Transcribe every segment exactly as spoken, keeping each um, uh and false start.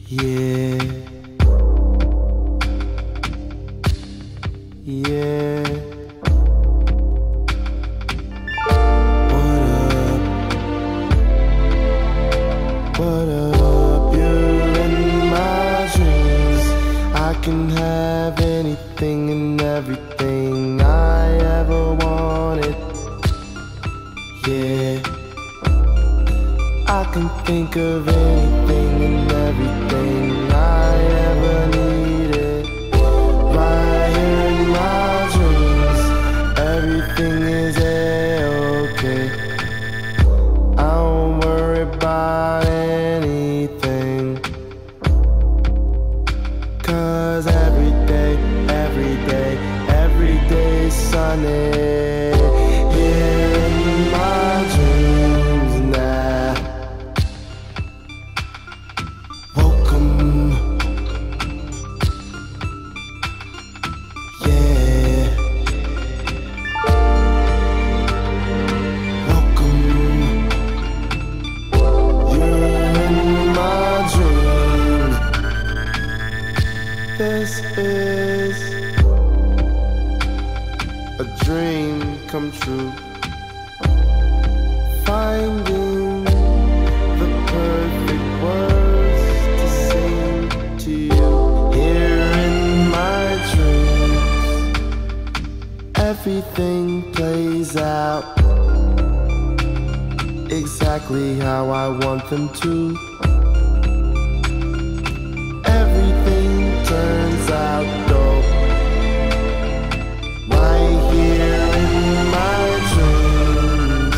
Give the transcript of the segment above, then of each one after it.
Yeah, yeah. What up? What up? You're in my dreams. I can have anything and everything I ever wanted. Yeah, I can think of anything and everything I ever needed. Right here in my dreams, everything is a-okay. I don't worry about anything, 'cause every day, every day, every day is sunny. Here in my dreams now. Welcome, yeah. Welcome, you're in my dreams. This is a dream come true. Finding the perfect words to sing to you. Here in my dreams, everything plays out exactly how I want them to. Everything turns out dope right here in my dreams.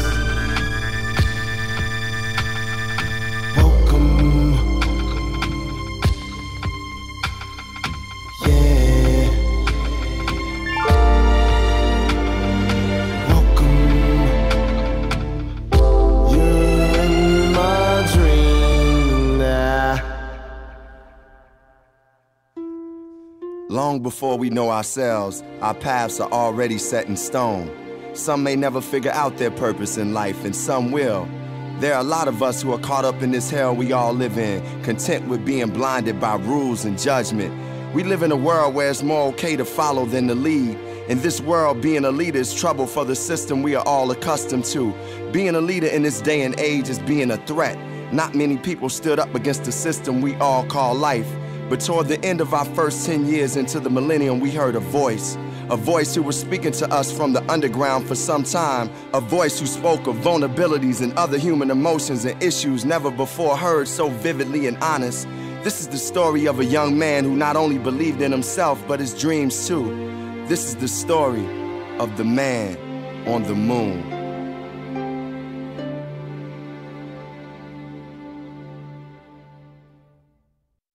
Welcome, yeah. Welcome, you're in my dream now. Long before we know ourselves, our paths are already set in stone. Some may never figure out their purpose in life, and some will. There are a lot of us who are caught up in this hell we all live in, content with being blinded by rules and judgment. We live in a world where it's more okay to follow than to lead. In this world, being a leader is trouble for the system we are all accustomed to. Being a leader in this day and age is being a threat. Not many people stood up against the system we all call life. But toward the end of our first ten years into the millennium, we heard a voice. A voice who was speaking to us from the underground for some time. A voice who spoke of vulnerabilities and other human emotions and issues never before heard so vividly and honest. This is the story of a young man who not only believed in himself, but his dreams too. This is the story of the man on the moon.